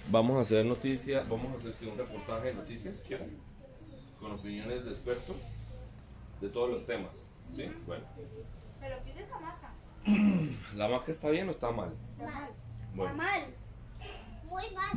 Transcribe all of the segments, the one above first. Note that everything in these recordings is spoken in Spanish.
Vamos a hacer noticias, vamos a hacer un reportaje de noticias, ¿quieren? Con opiniones de expertos de todos los temas, ¿sí? Bueno. Pero ¿qué es esa marca? ¿La marca está bien o está mal? Está mal. Bueno. Está mal. Muy mal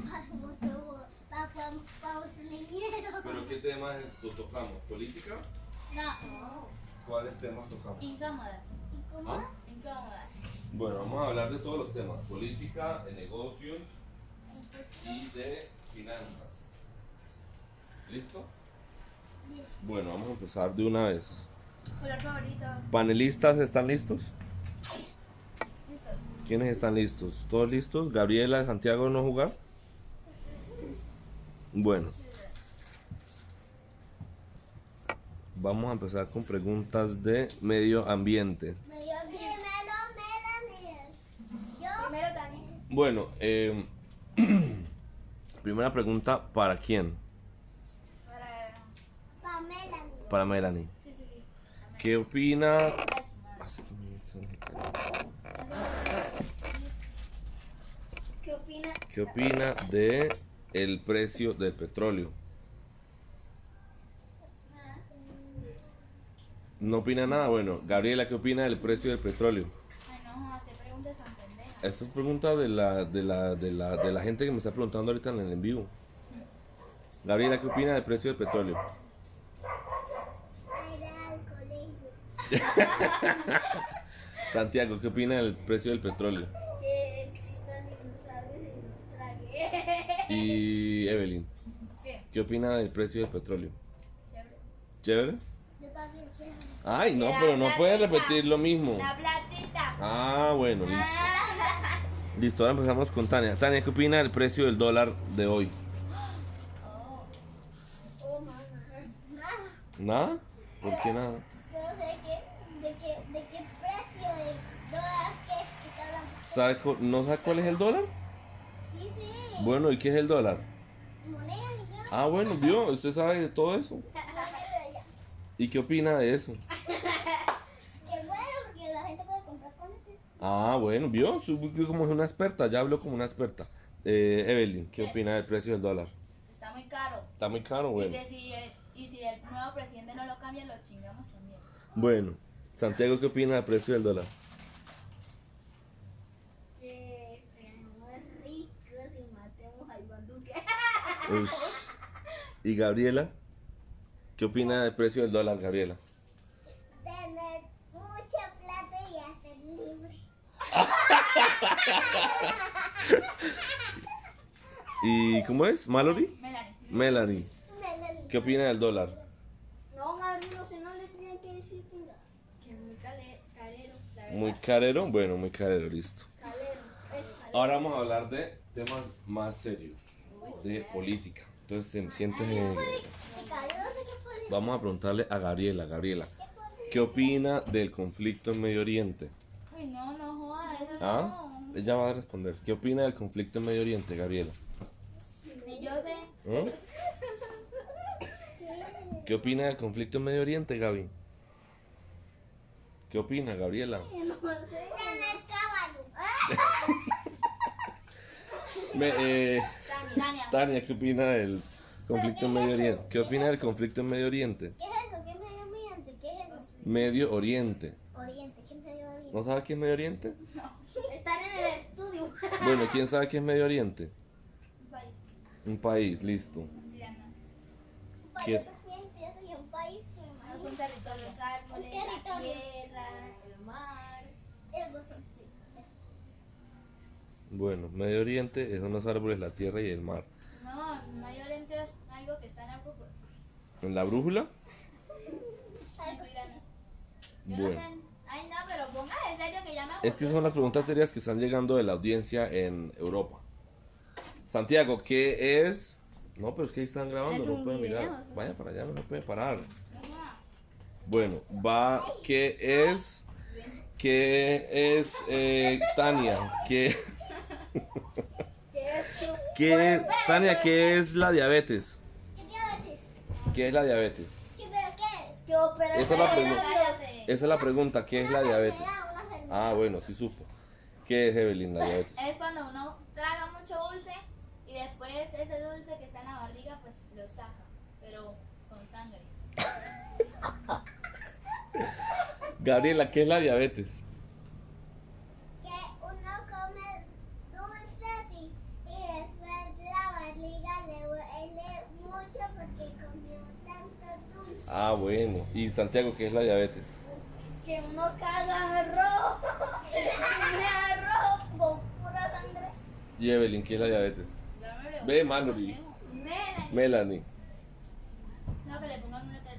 para los niñeros. ¿Pero qué temas tocamos? ¿Política? No. ¿Cuáles temas tocamos? Incómodas. ¿Ah? Incómodas. Bueno, vamos a hablar de todos los temas, política, de negocios y de finanzas. ¿Listo? Bueno, vamos a empezar de una vez. ¿Color favorito? ¿Panelistas están listos? ¿Listos? ¿Quiénes están listos? ¿Todos listos? ¿Gabriela de Santiago no jugar? Bueno. Vamos a empezar con preguntas de medio ambiente. Primero, Dani. Bueno, primera pregunta, ¿para quién? Para Melanie. Sí. ¿Qué opina? ¿Qué opina? ¿Qué opina de el precio del petróleo? No opina nada. Bueno, Gabriela, ¿qué opina del precio del petróleo? Ay, no, te preguntas tan pendeja. Esta es pregunta de la gente que me está preguntando ahorita en el en vivo. Gabriela, ¿qué opina del precio del petróleo? Santiago, ¿qué opina del precio del petróleo? Que existan dinosaurios y nos traguen. Y Evelyn, ¿Qué? ¿qué opina del precio del petróleo? Chévere. ¿Chévere? Yo también sé. Ay, no, pero no puedes repetir lo mismo. La platita. Ah, bueno, listo. Listo, ahora empezamos con Tania. Tania, ¿qué opina del precio del dólar de hoy? Oh, mamá. ¿Nada? ¿Por qué nada? Yo no sé de qué precio de dólar que está hablando. ¿No sabe cuál es el dólar? Sí, sí. Bueno, ¿y qué es el dólar? Moneda y ya. Ah, bueno, vio, usted sabe de todo eso. ¿Y qué opina de eso? Qué bueno, porque la gente puede comprar con este. Ah, bueno, vio, como es una experta, ya habló como una experta. Evelyn, ¿qué opina del precio del dólar? Está muy caro. Está muy caro, bueno. Y si el nuevo presidente no lo cambia, lo chingamos también. Bueno, Santiago, ¿qué opina del precio del dólar? Que seamos ricos y matemos al Banduque. Ush. ¿Y Gabriela? ¿Qué opina del precio del dólar, Gabriela? Tener mucha plata y hacer libre. ¿Y cómo es? ¿Mallory? Melanie. Melanie, ¿qué opina del dólar? No, Gabriel, si no le tienen que decir que es muy carero, la verdad. Muy carero, bueno, muy carero, listo. Calero, es calero. Ahora vamos a hablar de temas más serios, de política. Entonces, siéntese. Calero, no sé qué política. Vamos a preguntarle a Gabriela. Gabriela, ¿qué opina del conflicto en Medio Oriente? Uy, no jodas, eso ¿Ah? no. Ella va a responder. ¿Qué opina del conflicto en Medio Oriente, Gabriela? Ni yo sé. ¿Ah? ¿Qué opina del conflicto en Medio Oriente, Gaby? ¿Qué opina, Gabriela? No sé. Tener caballo. Tania. Tania, ¿qué opina del conflicto en Medio Oriente? ¿Qué opina del conflicto en Medio Oriente? ¿Qué es eso? ¿Qué es Medio Oriente? ¿Qué es eso? Medio Oriente. Oriente, ¿qué es Medio Oriente? ¿No sabes qué es Medio Oriente? Están en el estudio. Bueno, ¿quién sabe qué es Medio Oriente? Un país. Un país, listo. Mentira, no. Un país ¿Qué? también empieza y un país me No es imagino. un territorio, los árboles, Un territorio. la tierra, el mar. Algo así, sí. Eso. Bueno, Medio Oriente son los árboles, la tierra y el mar. No, Medio Oriente es algo que está en la brújula. ¿En la brújula? Mentira, no. Yo Bueno. no sé. Ay, no, pero ponga en serio que ya me Es que son las preguntas serias que están llegando de la audiencia en Europa. Santiago, ¿qué es? No, pero es que ahí están grabando, Es no un pueden video. mirar. Vaya para allá, no se puede parar. Ajá. Bueno, ¿qué es? Tania? Tania, ¿qué es la diabetes? ¿Qué diabetes? ¿Qué es la diabetes? ¿Pero qué es? ¿Qué opera? Esa es la pregunta. Cállate. Esa es la pregunta, ¿qué es la diabetes? Una enfermedad. Ah, bueno, sí supo. ¿Qué es, Evelyn, la diabetes? Es cuando uno traga mucho dulce y después es ese dulce que está en la barriga, pues lo saca, pero con sangre. Gabriela, ¿qué es la diabetes? Que uno come dulces y después la barriga le duele mucho porque comió tanto dulce. Ah, bueno. ¿Y Santiago, qué es la diabetes? Que uno caga arroz, arroz con pura sangre. Y Evelyn, ¿qué es la diabetes? Ya me pregunto, Ve, Mallory. Melanie. No, que le pongan un letrero.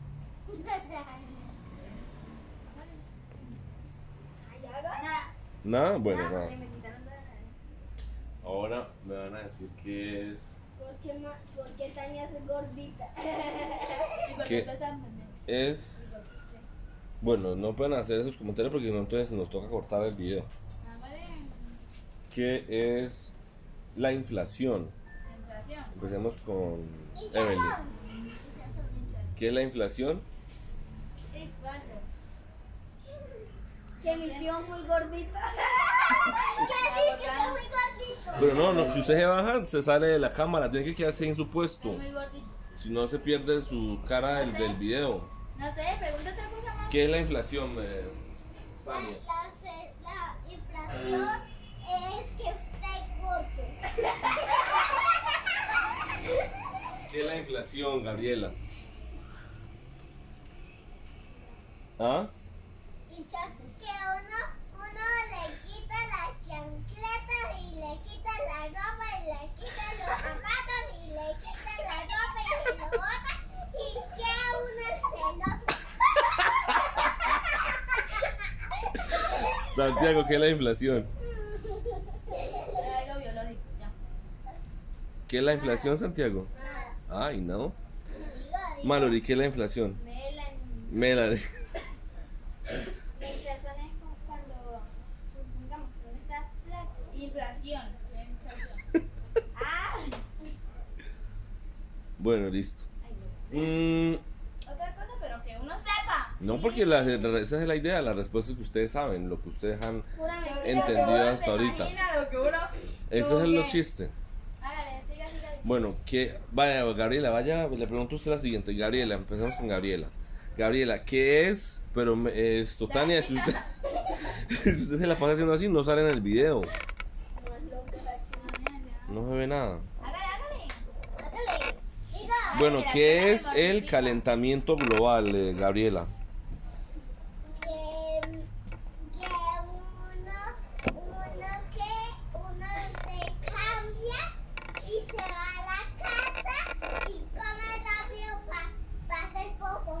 Nada, bueno, Ah, nada. me quitaron toda la- Ahora me van a decir qué es. ¿Por qué Tania es gordita? ¿Y por ¿Qué? qué ustedes están pendientes? Es. Bueno, no pueden hacer esos comentarios porque no, entonces nos toca cortar el video. Ah, vale. ¿Qué es la inflación? La inflación. Empecemos con Hinchazón. Evelyn. Hinchazón. ¿Qué es la inflación? Sí, claro. Que mi tío es muy gordito. Que es muy gordito. Pero no, si usted se baja, se sale de la cámara, tiene que quedarse en su puesto. Es muy gordito. Si no, se pierde su cara del video. No sé, pregunta otra cosa más. ¿Qué es la inflación, Tania? La inflación es que usted es gordo. ¿Qué es la inflación, Gabriela? ¿Ah? Hinchazón. Que uno le quita las chancletas y le quita la ropa y le quita los zapatos y le quita la ropa y lo bota y queda uno celoso. Santiago, ¿qué es la inflación? Era algo biológico, ya. ¿Qué es la inflación, Santiago? Ay, no. Mallory, ¿qué es la inflación? Melanie. La inflación es como cuando, supongamos que uno está flaco. Inflación. La inflación. Ah, Bueno, listo. Otra cosa, pero que uno sepa. No, porque esa es la idea, la respuesta es que ustedes saben, lo que ustedes han puramente. entendido hasta Se ahorita. imagina lo que uno. Eso es lo chiste. Hágale, siga. Bueno, vaya, Gabriela, le pregunto a usted la siguiente. Gabriela, empezamos con Gabriela. Gabriela, ¿qué es? Pero esto, Tania, si usted, si usted se la pasa haciendo así, no sale en el video. No se ve nada. Hágale. Diga, Bueno, mira, ¿qué Tania es me el mortifica. calentamiento global, Gabriela? que uno se cambia y se va a la casa y come rápido para hacer poco.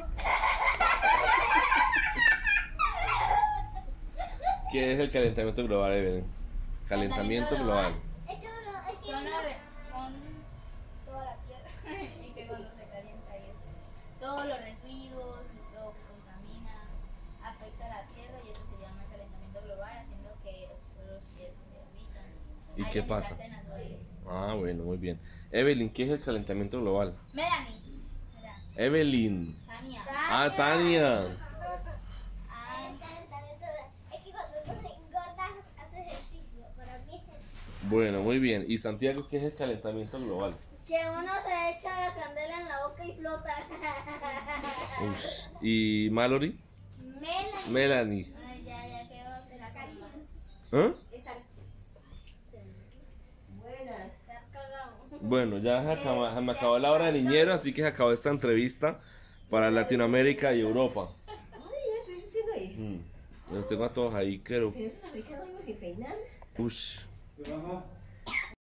¿Qué es el calentamiento global, Evelyn? Calentamiento global. Es que Son toda la tierra y que cuando se calienta y eso. Todos los residuos y todo que contamina afecta a la tierra y eso se llama calentamiento global, haciendo que los polos y eso se derritan. ¿Y Hay qué pasa? desastres naturales. Ah, bueno, muy bien. Evelyn, ¿qué es el calentamiento global? Melanie. Mira, Evelyn. Tania. Ah, Tania. Ah, es que cuando uno se engorda hace ejercicio. Para mí es ejercicio. Bueno, muy bien. ¿Y Santiago, qué es el calentamiento global? Que uno se echa la candela en la boca y flota. Ush. ¿Y Mallory? Melanie. ay, ya quedó de la calma. ¿Ah? Buenas. Está cagado. Bueno, ya se me acabó la hora de niñero, así que se acabó esta entrevista para Latinoamérica y Europa. Ay, ¿qué estoy diciendo ahí? Los tengo a todos ahí, pero... Pero esos americanos iban sin peinar. Ush. Ajá.